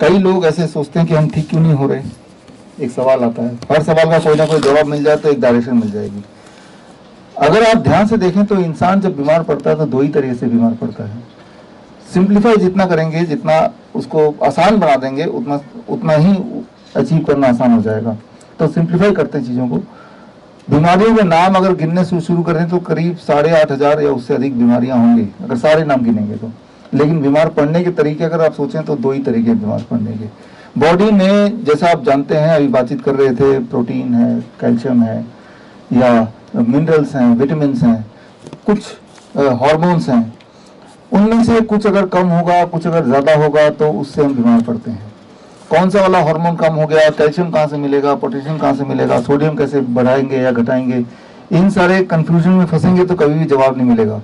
कई लोग ऐसे सोचते हैं कि हम ठीक क्यों नहीं हो रहे। एक सवाल आता है, हर सवाल का कोई ना कोई जवाब मिल जाए तो एक डायरेक्शन मिल जाएगी। अगर आप ध्यान से देखें तो इंसान जब बीमार पड़ता है तो दो ही तरीके से बीमार पड़ता है। सिंप्लीफाई जितना करेंगे, जितना उसको आसान बना देंगे, उतना उतना ही अचीव करना आसान हो जाएगा। तो सिंप्लीफाई करते हैं चीज़ों को। बीमारियों के नाम अगर गिनने शुरू करें तो करीब 8,500 या उससे अधिक बीमारियां होंगी, अगर सारे नाम गिनेंगे तो। लेकिन बीमार पड़ने के तरीके अगर आप सोचें तो दो ही तरीके हैं बीमार पड़ने के। बॉडी में जैसा आप जानते हैं, अभी बातचीत कर रहे थे, प्रोटीन है, कैल्शियम है, या मिनरल्स हैं, विटामिन हैं, कुछ हार्मोन्स हैं, उनमें से कुछ अगर कम होगा, कुछ अगर ज़्यादा होगा तो उससे हम बीमार पड़ते हैं। कौन सा वाला हार्मोन कम हो गया, कैल्शियम कहाँ से मिलेगा, पोटेशियम कहाँ से मिलेगा, सोडियम कैसे बढ़ाएंगे या घटाएंगे, इन सारे कंफ्यूजन में फंसेंगे तो कभी भी जवाब नहीं मिलेगा।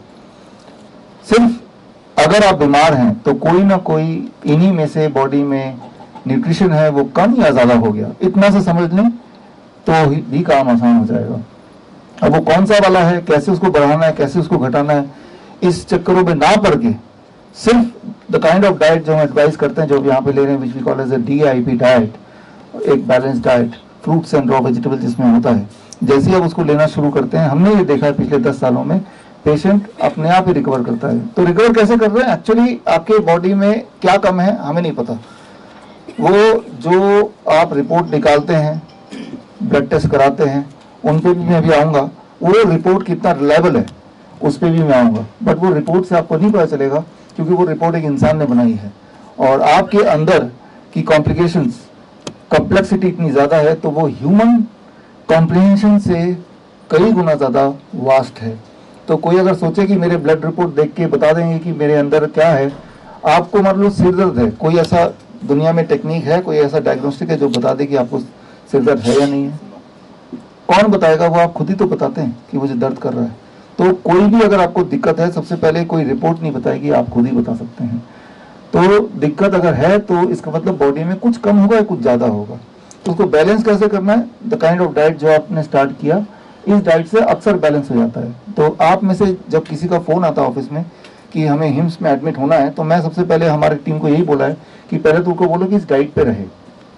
सिर्फ अगर आप बीमार हैं तो कोई ना कोई इन्हीं में से बॉडी में न्यूट्रिशन है वो कम या ज़्यादा हो गया, इतना से समझ लें तो भी काम आसान हो जाएगा। अब वो कौन सा वाला है, कैसे उसको बढ़ाना है, कैसे उसको घटाना है, इस चक्करों में ना पड़ के सिर्फ द काइंड ऑफ डाइट जो हम एडवाइस करते हैं, जो यहाँ पे ले रहे हैं, which we call as a DIP diet, एक balance diet, fruits and raw vegetable जिसमें होता है, जैसे ही आप उसको लेना शुरू करते हैं, हमने ये देखा है पिछले 10 सालों में पेशेंट अपने आप ही रिकवर करता है। तो रिकवर कैसे कर रहे हैं, एक्चुअली आपके बॉडी में क्या कम है हमें नहीं पता। वो जो आप रिपोर्ट निकालते हैं, ब्लड टेस्ट कराते हैं, उन पर भी मैं अभी आऊँगा, वो रिपोर्ट कितना रिलायबल है उस पर भी मैं आऊँगा। बट वो रिपोर्ट से आपको नहीं पता चलेगा क्योंकि वो रिपोर्ट एक इंसान ने बनाई है और आपके अंदर की कॉम्प्लिकेशंस, कॉम्प्लेक्सिटी इतनी ज़्यादा है तो वो ह्यूमन कॉम्प्रिहेंशन से कई गुना ज़्यादा वास्ट है। तो कोई अगर सोचे कि मेरे ब्लड रिपोर्ट देख के बता देंगे कि मेरे अंदर क्या है, आपको मान लो सिर दर्द है, कोई ऐसा दुनिया में टेक्निक है, कोई ऐसा डायग्नोस्टिक है जो बता दे कि आपको सिर दर्द है या नहीं है? कौन बताएगा? वो आप खुद ही तो बताते हैं कि मुझे दर्द कर रहा है। तो कोई भी अगर आपको दिक्कत है, सबसे पहले कोई रिपोर्ट नहीं बताएगी, आप खुद ही बता सकते हैं। तो दिक्कत अगर है तो इसका मतलब बॉडी में कुछ कम होगा या कुछ ज़्यादा होगा। तो उसको बैलेंस कैसे करना है? द काइंड ऑफ डाइट जो आपने स्टार्ट किया, इस डाइट से अक्सर बैलेंस हो जाता है। तो आप में से जब किसी का फ़ोन आता है ऑफिस में कि हमें हिम्स में एडमिट होना है, तो मैं सबसे पहले हमारी टीम को यही बोला है कि पहले तो उनको बोलो कि इस डाइट पे रहे।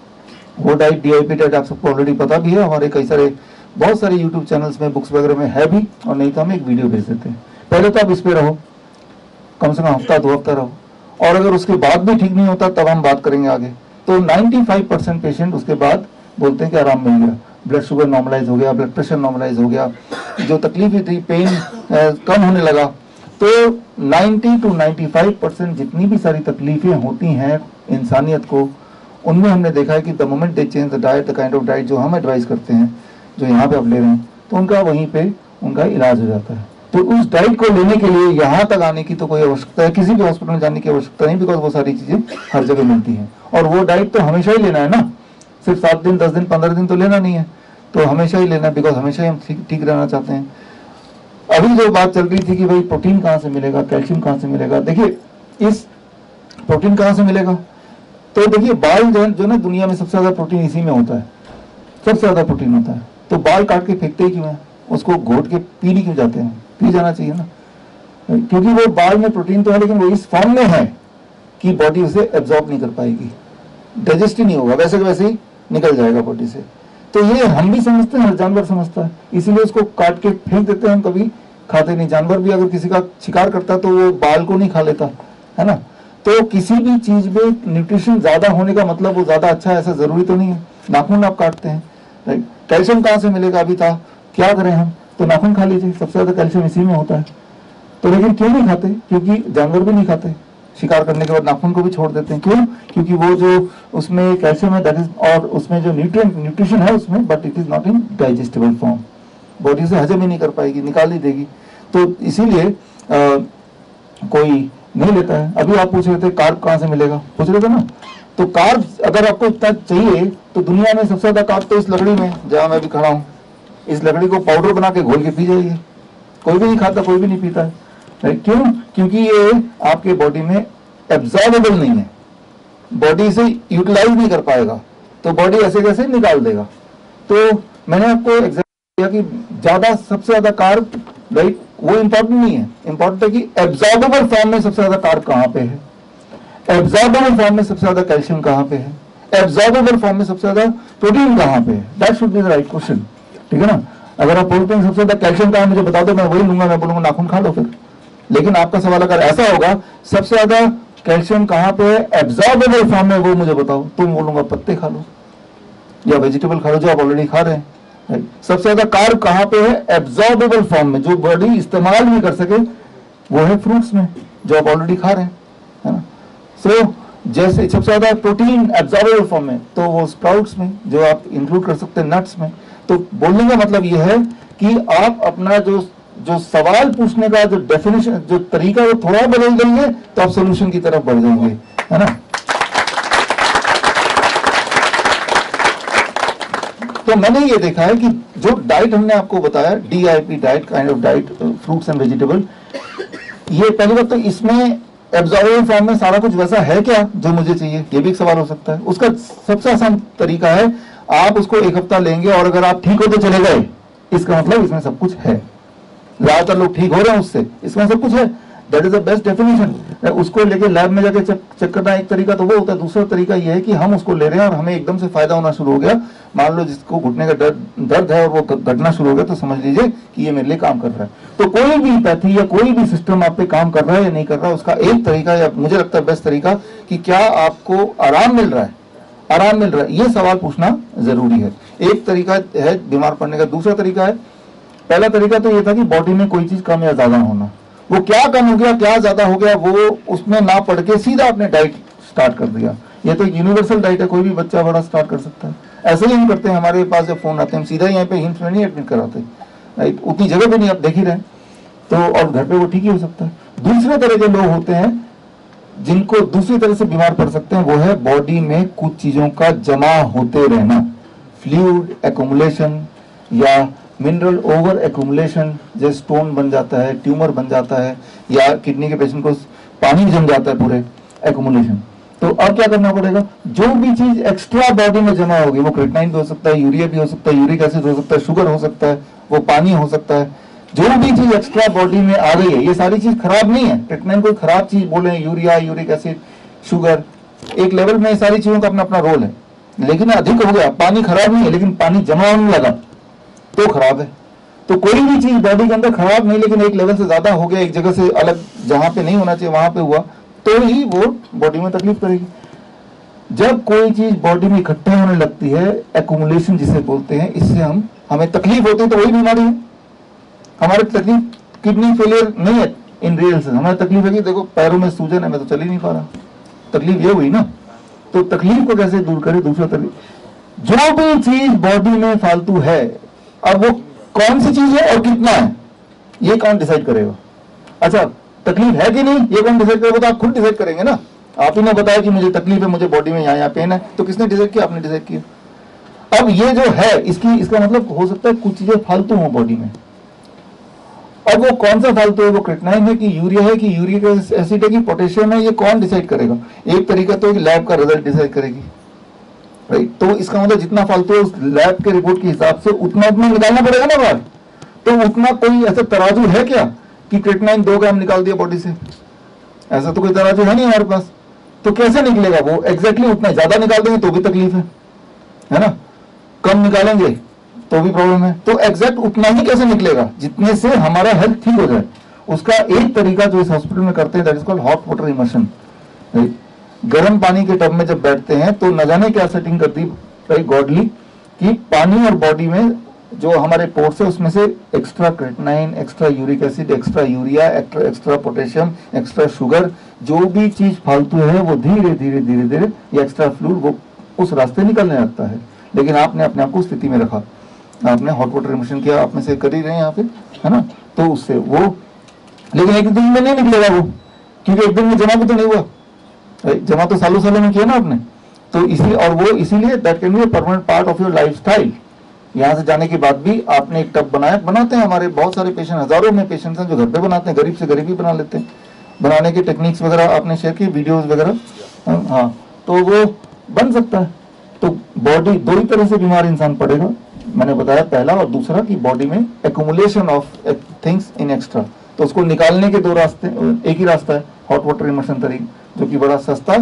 वो डाइट DIP डाइट आप सबको ऑलरेडी पता भी है, हमारे कई सारे बहुत सारे यूट्यूब चैनल्स में, बुक्स वगैरह में है भी, और नहीं तो हम एक वीडियो भेज देते हैं। पहले तो आप इस पे रहो, कम से कम हफ्ता 2 हफ्ता रहो, और अगर उसके बाद भी ठीक नहीं होता तब हम बात करेंगे आगे। तो 95% पेशेंट उसके बाद बोलते हैं कि आराम मिल गया, ब्लड शुगर नॉर्मलाइज हो गया, ब्लड प्रेशर नॉर्मलाइज हो गया, जो तकलीफ थी, पेन कम होने लगा। तो 90 to 95% जितनी भी सारी तकलीफें होती हैं इंसानियत को, उनमें हमने देखा है कि the moment they change the diet, the kind of diet जो हम एडवाइस करते हैं, जो यहाँ पे आप ले रहे हैं, तो उनका वहीं पे उनका इलाज हो जाता है। तो उस डाइट को लेने के लिए यहाँ तक आने की तो कोई आवश्यकता है, किसी भी हॉस्पिटल में जाने की आवश्यकता नहीं, बिकॉज वो सारी चीज़ें हर जगह मिलती हैं। और वो डाइट तो हमेशा ही लेना है ना, सिर्फ 7 दिन 10 दिन 15 दिन तो लेना नहीं है, तो हमेशा ही लेना है, बिकॉज हमेशा ही हम ठीक रहना चाहते हैं। अभी जो बात चल रही थी कि भाई प्रोटीन कहाँ से मिलेगा, कैल्शियम कहाँ से मिलेगा, देखिए इस प्रोटीन कहाँ से मिलेगा, तो देखिए बाल जो ना दुनिया में सबसे ज़्यादा प्रोटीन इसी में होता है, सबसे ज़्यादा प्रोटीन होता है। तो बाल काट के फेंकते ही क्यों है, उसको घोट के पी नहीं क्यों जाते हैं? पी जाना चाहिए ना, क्योंकि वो बाल में प्रोटीन तो है लेकिन वो इस फॉर्म में है कि बॉडी उसे एब्जॉर्ब नहीं कर पाएगी, डाइजेस्ट ही नहीं होगा, वैसे के वैसे ही निकल जाएगा बॉडी से। तो ये हम भी समझते हैं, हर जानवर समझता है, इसीलिए उसको काट के फेंक देते हैं, हम कभी खाते नहीं। जानवर भी अगर किसी का शिकार करता है तो वो बाल को नहीं खा लेता है ना। तो किसी भी चीज में न्यूट्रिशन ज्यादा होने का मतलब वो ज्यादा अच्छा है ऐसा जरूरी तो नहीं है। नाखून आप काटते हैं, राइट, कैल्शियम कहाँ से मिलेगा? अभी था क्या करें हम, तो नाखून खा लीजिए, सबसे ज्यादा कैल्शियम इसी में होता है। तो लेकिन क्यों नहीं खाते? क्योंकि जानवर भी नहीं खाते, शिकार करने के बाद नाखून को भी छोड़ देते हैं। क्यों? क्योंकि वो जो उसमें कैल्शियम है दैट इज, और उसमें जो न्यूट्रिशन है उसमें, but it is not in digestible form, body से हजम ही नहीं कर पाएगी, निकाल ही देगी। तो इसीलिए कोई नहीं लेता है। अभी आप पूछ रहे थे कार्ब कहाँ से मिलेगा, पूछ रहे थे ना, तो कार्ब अगर आपको इतना चाहिए तो दुनिया में सबसे ज्यादा कार्ब तो इस लकड़ी में जहाँ मैं भी खड़ा हूँ, इस लकड़ी को पाउडर बना के घोल के पी जाइए, कोई भी नहीं खाता, कोई भी नहीं पीता है। क्यों? क्योंकि ये आपके बॉडी में एब्जॉर्बेबल नहीं है, बॉडी इसे यूटिलाइज नहीं कर पाएगा, तो बॉडी ऐसे कैसे निकाल देगा। तो मैंने आपको एग्जाम्पल दिया कि ज्यादा सबसे ज्यादा कार्ब, राइट, वो इंपॉर्टेंट नहीं है, इंपॉर्टेंट है कि एब्जॉर्बेबल फॉर्म में सबसे ज्यादा कार्ब कहाँ पे है। एब्जॉर्बेबल फॉर्म में सबसे ज्यादा कैल्शियम कहां पे है, एब्जॉर्बेबल फॉर्म में सबसे ज्यादा प्रोटीन कहां पे है, that should be the right question, ठीक है ना। अगर आप बोलते हैं सबसे ज्यादा कैल्शियम कहां मुझे बता दो, मैं वही लूंगा, मैं बोलूंगा नाखून खा लो फिर। लेकिन आपका सवाल अगर ऐसा होगा सबसे ज्यादा कैल्शियम कहां पे है एब्जॉर्बेबल फॉर्म में, वो मुझे बताओ, तो मैं बोलूंगा पत्ते खा लो या वेजिटेबल खा लो जो आप ऑलरेडी खा रहे हैं। सबसे ज्यादा कार्ब कहां पे है एब्जॉर्बेबल फॉर्म में, जो बॉडी इस्तेमाल भी कर सके, वो है फ्रूट्स में जो आप ऑलरेडी खा रहे हैं, है ना। सो जैसे सबसे ज्यादा प्रोटीन एब्जॉर्बेबल फॉर्म में, तो वो स्प्राउट्स में जो आप इंक्लूड कर सकते हैं, नट्स में। तो बोलने का मतलब ये है कि आप अपना जो सवाल पूछने का जो डेफिनेशन, जो तरीका, वो थोड़ा बदल देंगे तो आप सोल्यूशन की तरफ बढ़ जाएंगे, है ना। तो मैंने ये देखा है कि जो डाइट हमने आपको बताया, DIP diet, kind of diet, fruits and vegetable, ये पहली बात तो इसमें एब्जॉर्बेबल फॉर्म में सारा कुछ वैसा है क्या जो मुझे चाहिए, ये भी एक सवाल हो सकता है। उसका सबसे आसान तरीका है आप उसको एक हफ्ता लेंगे और अगर आप ठीक होते चले गए, इसका मतलब इसमें सब कुछ है। ज्यादातर लोग ठीक हो रहे हैं उससे, इसमें सब कुछ है, that is the best definition. उसको लेके लैब में जाके चेक करना एक तरीका तो वो होता है, दूसरा तरीका ये है कि हम उसको ले रहे हैं और हमें एकदम से फायदा होना शुरू हो गया। मान लो जिसको घुटने का दर्द है और वो घटना शुरू हो गया, तो समझ लीजिए कि ये मेरे लिए काम कर रहा है। तो कोई भी पैथी या कोई भी सिस्टम आप पे काम कर रहा है या नहीं कर रहा है, उसका एक तरीका, या मुझे लगता है बेस्ट तरीका, कि क्या आपको आराम मिल रहा है, आराम मिल रहा है, ये सवाल पूछना जरूरी है। एक तरीका है बीमार पड़ने का, दूसरा तरीका है, पहला तरीका तो ये था कि बॉडी में कोई चीज कम या ज्यादा होना, वो क्या कम हो गया क्या ज्यादा हो गया वो उसमें ना पढ़ के सीधा आपने डाइट स्टार्ट कर दिया। ये तो एक यूनिवर्सल डाइट है, कोई भी बच्चा बड़ा स्टार्ट कर सकता है। ऐसे ही हम करते हैं, हमारे पास जब फोन आते हैं हम सीधा यहाँ पे हिम्स में नहीं एडमिट कराते, राइट, उतनी जगह पे नहीं, आप देख ही रहे, तो और घर पे वो ठीक ही हो सकता है। दूसरे तरह के लोग होते हैं जिनको दूसरी तरह से बीमार पड़ सकते हैं, वो है बॉडी में कुछ चीजों का जमा होते रहना, फ्लूइड एक्युमुलेशन या मिनरल ओवर एक्युमुलेशन, जैसे स्टोन बन जाता है, ट्यूमर बन जाता है, या किडनी के पेशेंट को पानी जम जाता है पूरे, एक्युमुलेशन। तो अब क्या करना पड़ेगा, जो भी चीज एक्स्ट्रा बॉडी में जमा होगी, वो क्रिएटिनिन भी हो सकता है, यूरिया भी हो सकता है, यूरिक एसिड हो सकता है, शुगर हो सकता है, वो पानी हो सकता है, जो भी चीज एक्स्ट्रा बॉडी में आ गई है, ये सारी चीज खराब नहीं है, क्रिएटिनिन कोई खराब चीज बोले, यूरिया, यूरिक एसिड, शुगर, एक लेवल में सारी चीजों का अपना अपना रोल है। लेकिन अधिक हो गया, पानी खराब नहीं है लेकिन पानी जमा होने लगा तो खराब है। तो कोई भी चीज बॉडी के अंदर खराब नहीं, लेकिन एक लेवल से ज्यादा हो गया, एक जगह से अलग जहां पे नहीं होना चाहिए वहां पे हुआ, तो ही वो बॉडी में तकलीफ करेगी। जब कोई चीज बॉडी में इकट्ठा होने लगती है, एक्युमुलेशन जिसे बोलते हैं, इससे हमें तकलीफ होती है, तो वही बीमारी है। हमारी तकलीफ किडनी फेलियर नहीं है इन रियल से, हमारी तकलीफ है कि देखो पैरों में सूजन है, मैं तो चल ही नहीं पा रहा, तकलीफ ये हुई ना। तो तकलीफ को कैसे दूर करें, दूसरा तकलीफ, जो भी चीज बॉडी में फालतू है, अब वो कौन सी चीज है और कितना है, ये कौन डिसाइड करेगा। अच्छा, तकलीफ है कि नहीं ये कौन डिसाइड करेगा, तो आप खुद डिसाइड करेंगे ना। आप ही ने बताया कि मुझे तकलीफ है, मुझे बॉडी में यहाँ पेन है, तो किसने डिसाइड किया, आपने डिसाइड किया। अब ये जो है इसका मतलब हो सकता है कुछ चीजें फालतू हो बॉडी में। अब वो कौन सा फालतू है, वो क्रिएटिनिन है कि यूरिया है कि यूरिक एसिड है कि पोटेशियम है, ये कौन डिसाइड करेगा। एक तरीका तो लैब का रिजल्ट डिसाइड करेगी, राइट। तो इसका मतलब जितना फालतू है उस लैब के रिपोर्ट के हिसाब से उतना निकालना पड़ेगा ना बाहर। तो उतना कोई ऐसा तराजू है क्या कि क्रिएटिनिन 2 ग्राम निकाल दिया बॉडी से, ऐसा तो कोई तराजू है नहीं हमारे पास। तो कैसे निकलेगा वो, एग्जैक्टली उतना ज्यादा निकाल देंगे तो भी तकलीफ है ना, कम निकालेंगे तो भी प्रॉब्लम है। तो एग्जैक्ट उतना ही कैसे निकलेगा जितने से हमारा हेल्थ ठीक हो जाए। उसका एक तरीका जो इस हॉस्पिटल में करते हैं, that is called hot water immersion. गर्म पानी के टब में जब बैठते हैं तो न जाने क्या सेटिंग कर दी भाई गॉडली, कि पानी और बॉडी में जो हमारे पोर्स है उसमें से extra creatinine, extra uric acid, extra urea, extra potassium, extra sugar, जो भी चीज फालतू है वो धीरे धीरे धीरे धीरे ये एक्स्ट्रा फ्लूइड वो उस रास्ते निकलने लगता है। लेकिन आपने अपने आप को स्थिति में रखा, आपने हॉट वाटर इमर्शन किया, आप में से कर ही रहे हैं यहाँ पे, है ना। तो उससे वो, लेकिन एक दिन में नहीं निकलेगा वो, क्योंकि एक दिन में जमा भी तो नहीं हुआ, जमा तो सालों सालों में किया ना आपने। तो इसी और वो इसीलिए that can be permanent part of your lifestyle. यहाँ से जाने के बाद भी आपने एक टब बनाते हैं, हमारे बहुत सारे पेशेंट, हजारों में पेशेंट्स हैं जो घर पे बनाते हैं, गरीब से गरीब भी बना लेते हैं। बनाने के टेक्निक्स वगैरह आपने शेयर की, वीडियोस वगैरह, हाँ, तो वो बन सकता है। तो बॉडी दो ही तरह से बीमार इंसान पड़ेगा, मैंने बताया, पहला और दूसरा कि बॉडी में accumulation of things in extra, तो उसको निकालने के दो रास्ते, एक ही रास्ता है हॉट वाटर इमर्शन जो कि बड़ा सस्ता,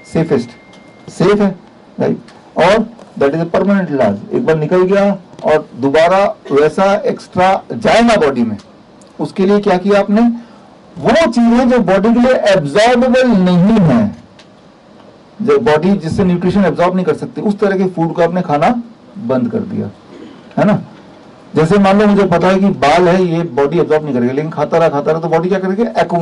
सेफ है, राइट। और दैट इज ए परमानेंट इलाज। एक बार निकल गया और दोबारा वैसा एक्स्ट्रा जाए ना बॉडी में, उसके लिए क्या किया आपने, वो चीजें जो बॉडी के लिए एब्जॉर्बेबल नहीं है, जो बॉडी जिससे न्यूट्रिशन एब्जॉर्ब नहीं कर सकती, उस तरह के फूड को आपने खाना बंद कर दिया, है ना। जैसे मान लो मुझे पता है कि बाल है, ये बॉडी एब्जॉर्ब नहीं करेगा, लेकिन खाता रहा तो बॉडी क्या करेगी,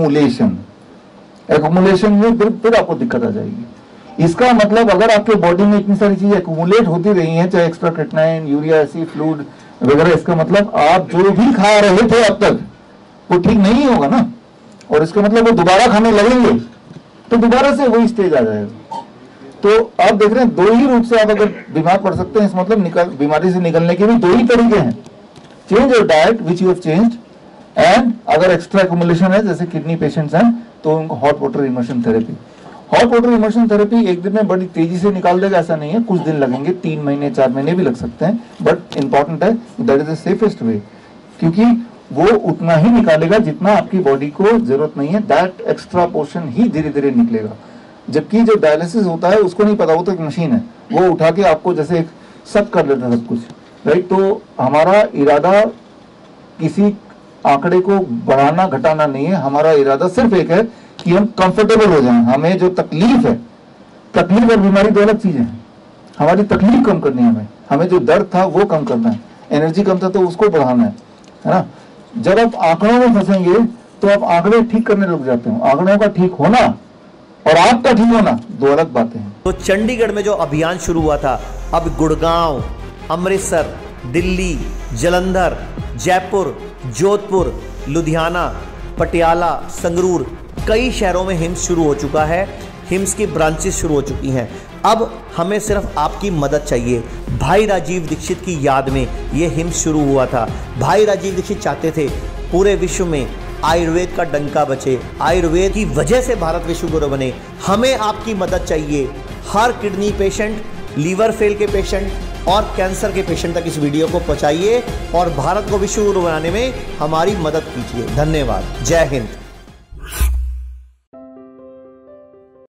एक्यूमुलेशन में फिर आपको दिक्कत आ जाएगी। इसका मतलब अगर आपके बॉडी में इतनी सारी चीजें एक्यूमुलेट होती रही हैं, चाहे extra creatinine, urea acid, fluid वगैरह, इसका मतलब आप जो भी खा रहे थे अब तक वो ठीक नहीं होगा ना, और इसका मतलब वो दोबारा खाने लगेंगे तो दोबारा से वही स्टेज आ जाएगा। तो आप देख रहे हैं दो ही रूप से आप अगर बीमार पड़ सकते हैं, इस मतलब बीमारी से निकलने के भी दो ही तरीके हैं, change your diet which you have changed, and अगर एक्स्ट्रा एक्यूमुलेशन है, जैसे किडनी पेशेंट्स हैं, तो उनको hot water immersion therapy. Hot water immersion therapy एक दिन में बड़ी तेजी से निकाल देगा ऐसा नहीं है, कुछ दिन लगेंगे, 3 महीने 4 महीने भी लग सकते हैं, बट इंपॉर्टेंट है that is the safest way, क्योंकि वो उतना ही निकालेगा जितना आपकी बॉडी को जरूरत नहीं है, दैट एक्स्ट्रा पोर्शन ही धीरे धीरे निकलेगा। जबकि जो डायलिसिस होता है उसको नहीं पता, वो तो एक मशीन है, वो उठा के आपको जैसे एक सब कर लेता है सब कुछ, राइट। तो हमारा इरादा किसी आंकड़े को बढ़ाना घटाना नहीं है, हमारा इरादा सिर्फ एक है कि हम कंफर्टेबल हो जाएं। हमें जो तकलीफ है, तकलीफ और बीमारी दो अलग चीजें हैं, हमारी तकलीफ कम करनी है, हमें जो दर्द था वो कम करना है, एनर्जी कम था तो उसको बढ़ाना है ना। जब आप आंकड़ों में फंसेंगे तो आप आंकड़े ठीक करने लग जाते हो। आंकड़ों का ठीक होना और आपका ठीक होना दो अलग बातें हैं। तो चंडीगढ़ में जो अभियान शुरू हुआ था, अब गुड़गांव, अमृतसर, दिल्ली, जालंधर, जयपुर, जोधपुर, लुधियाना, पटियाला, संगरूर, कई शहरों में हिम्स शुरू हो चुका है, हिम्स की ब्रांचेस शुरू हो चुकी हैं। अब हमें सिर्फ आपकी मदद चाहिए। भाई राजीव दीक्षित की याद में ये हिम्स शुरू हुआ था। भाई राजीव दीक्षित चाहते थे पूरे विश्व में आयुर्वेद का डंका बचे, आयुर्वेद की वजह से भारत विश्व गुरु बने। हमें आपकी मदद चाहिए। हर किडनी पेशेंट, लीवर फेल के पेशेंट और कैंसर के पेशेंट तक इस वीडियो को पहुंचाइए और भारत को विश्व गुरु बनाने में हमारी मदद कीजिए। धन्यवाद। जय हिंद।